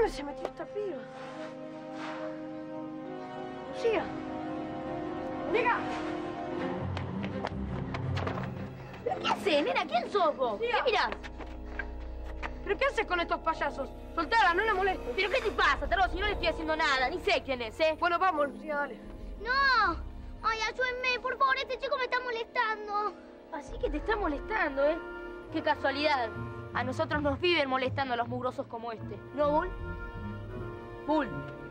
¿Dónde se metió esta piba? Lucía. ¡Nega! ¿Qué haces, nena? ¿Quién sos vos? Lucía. ¿Qué mirás? ¿Pero qué haces con estos payasos? Soltala, no la molestes. ¿Pero qué te pasa, Tarot? Si no le estoy haciendo nada, ni sé quién es, ¿eh? Bueno, vamos, Lucía, dale. ¡No! Ay, ayúdenme, por favor, este chico me está molestando. Así que te está molestando, ¿eh? Qué casualidad. A nosotros nos viven molestando a los mugrosos como este. ¿No, Bull? Bull.